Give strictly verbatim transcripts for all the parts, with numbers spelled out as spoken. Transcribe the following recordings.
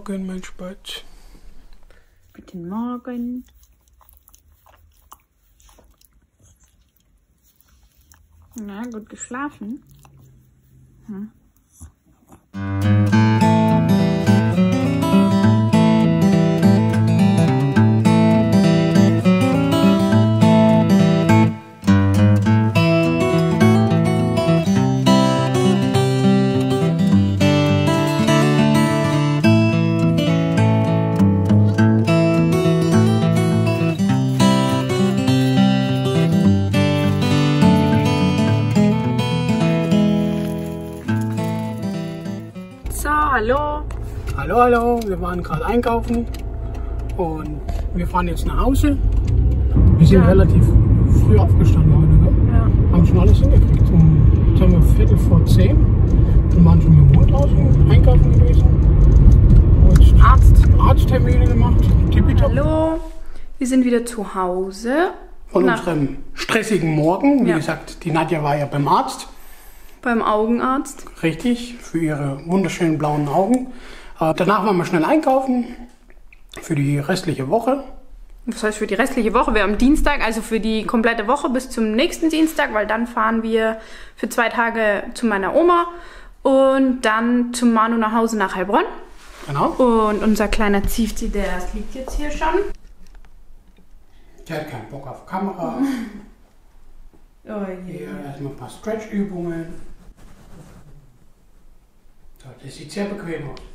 Morgen, mein Spatz. Guten Morgen. Na, gut geschlafen? Hm. Hallo. Hallo, hallo. Wir waren gerade einkaufen und wir fahren jetzt nach Hause. Wir sind ja. relativ früh aufgestanden heute, ne? Ja. Haben schon alles hingekriegt. Um, jetzt haben wir Viertel vor zehn. Wir waren schon mit dem Hund draußen einkaufen gewesen. Und Arzt. Arzttermine gemacht. Tippitopp. Hallo. Wir sind wieder zu Hause. Von nach unserem stressigen Morgen. Wie ja. gesagt, die Nadja war ja beim Arzt. Beim Augenarzt. Richtig, für ihre wunderschönen blauen Augen. Äh, danach waren wir schnell einkaufen für die restliche Woche. Was heißt für die restliche Woche? Wir haben Dienstag, also für die komplette Woche bis zum nächsten Dienstag, weil dann fahren wir für zwei Tage zu meiner Oma und dann zum Manu nach Hause nach Heilbronn. Genau. Und unser kleiner Ziefti, der liegt jetzt hier schon. Der hat keinen Bock auf Kamera. Oh je. Hier erstmal ein paar Stretch-Übungen. So, das sieht sehr bequem aus.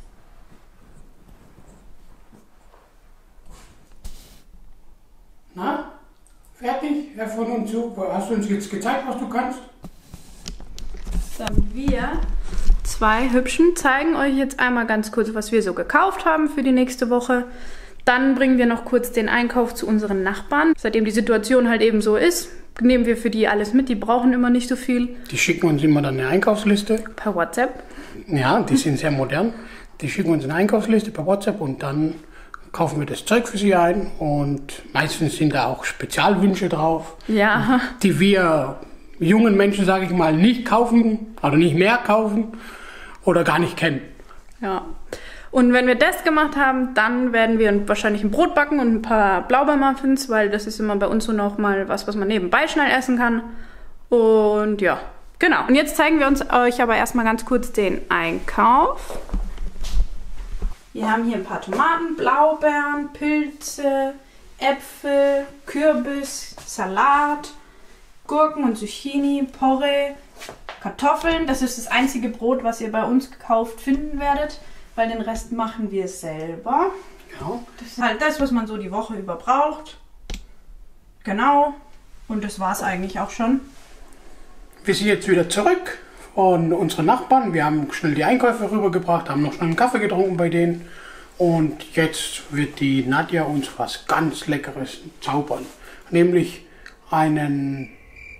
Na? Fertig? Herr von und zu. Hast du uns jetzt gezeigt, was du kannst? So, wir zwei Hübschen zeigen euch jetzt einmal ganz kurz, was wir so gekauft haben für die nächste Woche. Dann bringen wir noch kurz den Einkauf zu unseren Nachbarn. Seitdem die Situation halt eben so ist, nehmen wir für die alles mit. Die brauchen immer nicht so viel. Die schicken uns immer dann eine Einkaufsliste. Per WhatsApp. Ja, die sind sehr modern. Die schicken uns eine Einkaufsliste per WhatsApp und dann kaufen wir das Zeug für sie ein. Und meistens sind da auch Spezialwünsche drauf, ja. die wir jungen Menschen, sage ich mal, nicht kaufen oder nicht mehr kaufen oder gar nicht kennen. Ja. Und wenn wir das gemacht haben, dann werden wir wahrscheinlich ein Brot backen und ein paar Blaubeermuffins, weil das ist immer bei uns so noch mal was, was man nebenbei schnell essen kann. Und ja, genau. Und jetzt zeigen wir uns euch aber erstmal ganz kurz den Einkauf. Wir haben hier ein paar Tomaten, Blaubeeren, Pilze, Äpfel, Kürbis, Salat, Gurken und Zucchini, Porree, Kartoffeln. Das ist das einzige Brot, was ihr bei uns gekauft finden werdet. Weil den Rest machen wir selber. Genau. Das ist halt das, was man so die Woche über braucht. Genau. Und das war es eigentlich auch schon. Wir sind jetzt wieder zurück von unseren Nachbarn. Wir haben schnell die Einkäufe rübergebracht, haben noch schnell einen Kaffee getrunken bei denen. Und jetzt wird die Nadja uns was ganz Leckeres zaubern. Nämlich einen...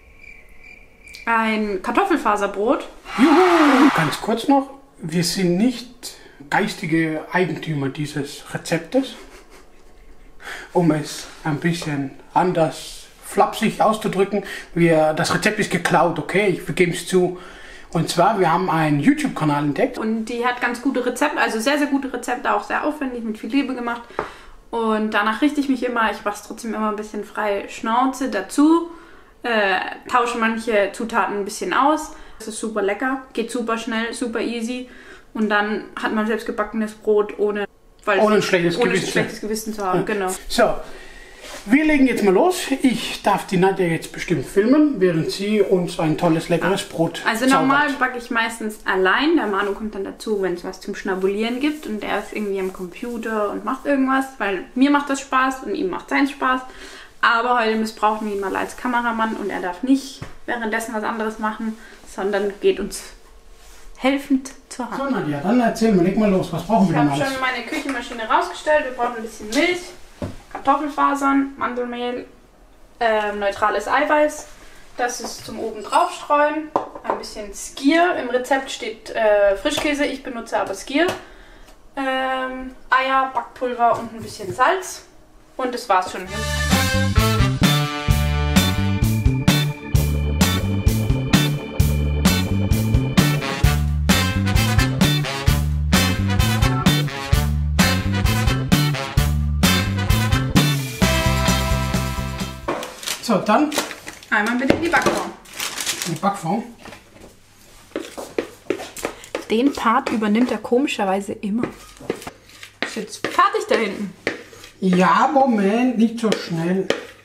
Ein Kartoffelfaserbrot. Juhu! Ganz kurz noch. Wir sind nicht geistige Eigentümer dieses Rezeptes, um es ein bisschen anders flapsig auszudrücken. Wir, das Rezept ist geklaut, okay, ich gebe es zu. Und zwar, wir haben einen YouTube-Kanal entdeckt. Und die hat ganz gute Rezepte, also sehr, sehr gute Rezepte, auch sehr aufwendig, mit viel Liebe gemacht. Und danach richte ich mich immer, ich mache es trotzdem immer ein bisschen frei Schnauze dazu, äh, tausche manche Zutaten ein bisschen aus. Das ist super lecker, geht super schnell, super easy. Und dann hat man selbst gebackenes Brot ohne, weil ohne ein schlechtes, ohne Gewissen. ein schlechtes Gewissen zu haben. Ja. Genau. So, wir legen jetzt mal los. Ich darf die Nadja jetzt bestimmt filmen, während sie uns ein tolles, leckeres Brot Also zaubert. Normal backe ich meistens allein. Der Manu kommt dann dazu, wenn es was zum Schnabulieren gibt. Und der ist irgendwie am Computer und macht irgendwas, weil mir macht das Spaß und ihm macht seins Spaß. Aber heute missbrauchen wir ihn mal als Kameramann und er darf nicht währenddessen was anderes machen, sondern geht uns helfend zur Hand. So Nadja, dann erzähl mal, leg mal los, was brauchen Ich wir denn habe alles? schon meine Küchenmaschine rausgestellt. Wir brauchen ein bisschen Milch, Kartoffelfasern, Mandelmehl, äh, neutrales Eiweiß. Das ist zum oben drauf streuen. Ein bisschen Skyr. Im Rezept steht äh, Frischkäse, ich benutze aber Skyr. Ähm, Eier, Backpulver und ein bisschen Salz. Und das war's schon. So, dann einmal bitte in die Backform. Die Backform. Den Part übernimmt er komischerweise immer. Ist jetzt fertig da hinten. Ja, Moment, nicht so schnell.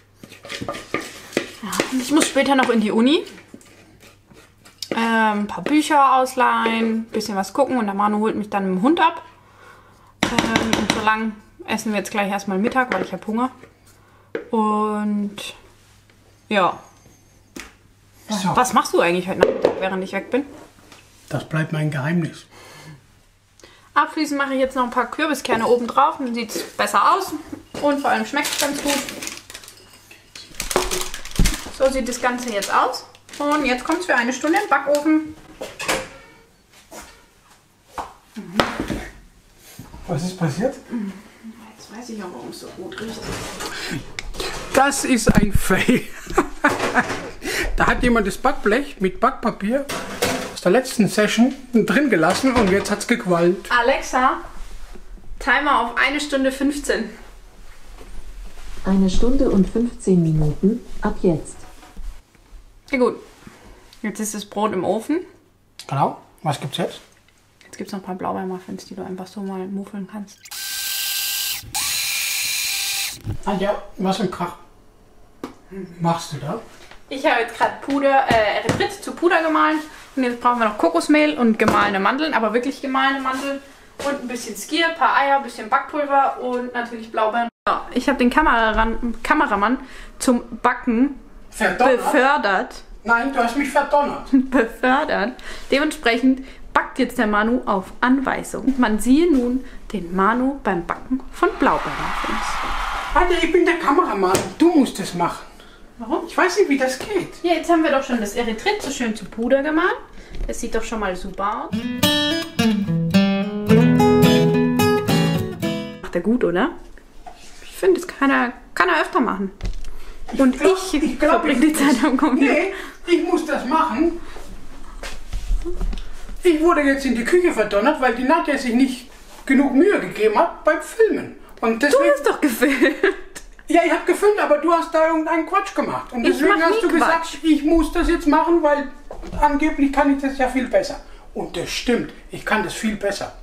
Ja, ich muss später noch in die Uni. Ähm, ein paar Bücher ausleihen, ein bisschen was gucken und der Manu holt mich dann mit dem Hund ab. Ähm, und so lang essen wir jetzt gleich erstmal Mittag, weil ich habe Hunger. Und ja. So. Was machst du eigentlich heute Nachmittag, während ich weg bin? Das bleibt mein Geheimnis. Abschließend mache ich jetzt noch ein paar Kürbiskerne oben drauf, dann sieht es besser aus und vor allem schmeckt es ganz gut. So sieht das Ganze jetzt aus. Und jetzt kommt es für eine Stunde in den Backofen. Mhm. Was ist passiert? Jetzt weiß ich auch, warum es so gut riecht. Das ist ein Fail. Da hat jemand das Backblech mit Backpapier aus der letzten Session drin gelassen und jetzt hat es gequalmt. Alexa, Timer auf eine Stunde fünfzehn. Eine Stunde und fünfzehn Minuten ab jetzt. Ja gut, jetzt ist das Brot im Ofen. Genau, was gibt's jetzt? Jetzt gibt es noch ein paar Blaubeermuffins, die du einfach so mal muffeln kannst. Nadja, was im Krach machst du da? Ich habe jetzt gerade Puder, äh, Erythrit zu Puder gemahlen und jetzt brauchen wir noch Kokosmehl und gemahlene Mandeln, aber wirklich gemahlene Mandeln und ein bisschen Skier, ein paar Eier, ein bisschen Backpulver und natürlich Blaubeeren. Ja, ich habe den Kameramann, Kameramann zum Backen Verdonnert? befördert. Nein, du hast mich verdonnert. befördert. Dementsprechend backt jetzt der Manu auf Anweisung. Man siehe nun den Manu beim Backen von Blaubeermuffins. Nadja, ich bin der Kameramann. Du musst es machen. Warum? Ich weiß nicht, wie das geht. Ja, jetzt haben wir doch schon das Erythrit so schön zu Puder gemahlen. Das sieht doch schon mal super aus. Macht er gut, oder? Ich finde, das kann er, kann er öfter machen. Und ich, glaub, ich glaub, verbringe die Zeit am Computer. Nee, ich muss das machen. Ich wurde jetzt in die Küche verdonnert, weil die Nadja sich nicht genug Mühe gegeben hat beim Filmen. Und deswegen, Du hast doch gefilmt. ja, ich habe gefilmt, aber du hast da irgendeinen Quatsch gemacht. Und Ich deswegen mach hast nie du gesagt, ich muss das jetzt machen, weil angeblich kann ich das ja viel besser. Und das stimmt, ich kann das viel besser.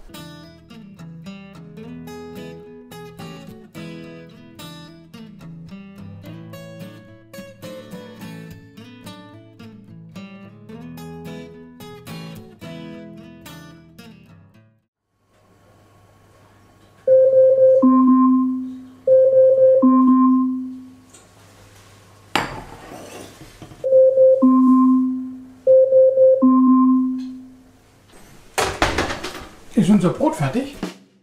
Ist unser Brot fertig?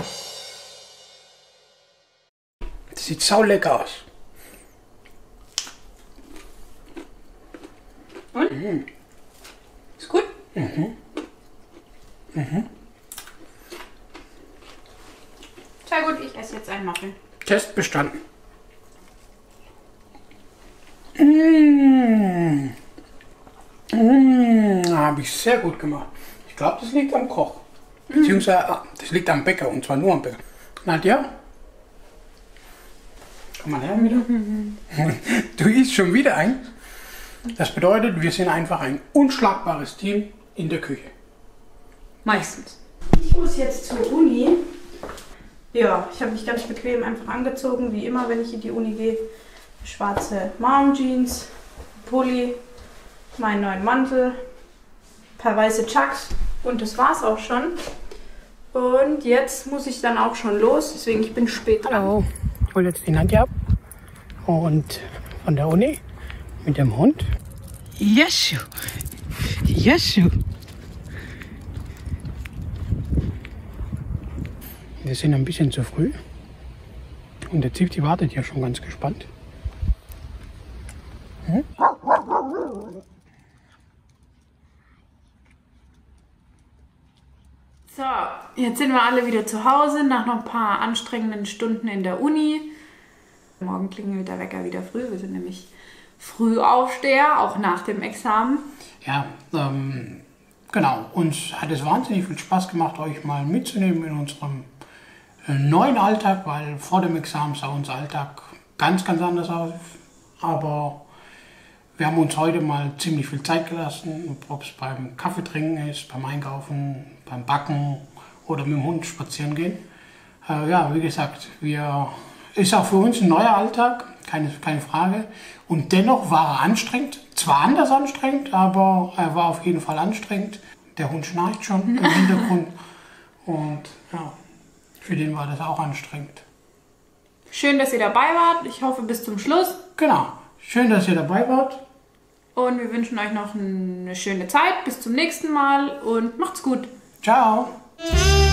Das sieht sau lecker aus. Und? Mhm. Ist gut? Mhm. Mhm. Sehr gut, ich esse jetzt einen Muffin. Test bestanden. Mmh. Mmh. Habe ich sehr gut gemacht. Ich glaube, das liegt am Koch. Beziehungsweise, ah, das liegt am Bäcker und zwar nur am Bäcker. Nadja? Komm mal her wieder. Du isst schon wieder ein. Das bedeutet, wir sind einfach ein unschlagbares Team in der Küche. Meistens. Ich muss jetzt zur Uni. Ja, ich habe mich ganz bequem einfach angezogen, wie immer, wenn ich in die Uni gehe. Schwarze Mom-Jeans, Pulli, meinen neuen Mantel, ein paar weiße Chucks und das war's auch schon. Und jetzt muss ich dann auch schon los, deswegen ich bin spät dran. Hallo, ich hole jetzt die Nadja ab und von der Uni mit dem Hund. Jeschu, Jeschu. Wir sind ein bisschen zu früh und der Zifti wartet ja schon ganz gespannt. Hm? So, jetzt sind wir alle wieder zu Hause nach noch ein paar anstrengenden Stunden in der Uni. Morgen klingelt der Wecker wieder früh. Wir sind nämlich Frühaufsteher, auch nach dem Examen. Ja, ähm, genau. Uns hat es wahnsinnig viel Spaß gemacht, euch mal mitzunehmen in unserem äh, neuen Alltag, weil vor dem Examen sah unser Alltag ganz, ganz anders aus. Aber wir haben uns heute mal ziemlich viel Zeit gelassen, ob es beim Kaffeetrinken ist, beim Einkaufen, beim Backen oder mit dem Hund spazieren gehen. Äh, ja, wie gesagt, wir, ist auch für uns ein neuer Alltag, keine, keine Frage. Und dennoch war er anstrengend, zwar anders anstrengend, aber er war auf jeden Fall anstrengend. Der Hund schnarcht schon im Hintergrund und ja, für den war das auch anstrengend. Schön, dass ihr dabei wart. Ich hoffe bis zum Schluss. Genau, schön, dass ihr dabei wart. Und wir wünschen euch noch eine schöne Zeit. Bis zum nächsten Mal und macht's gut. Ciao.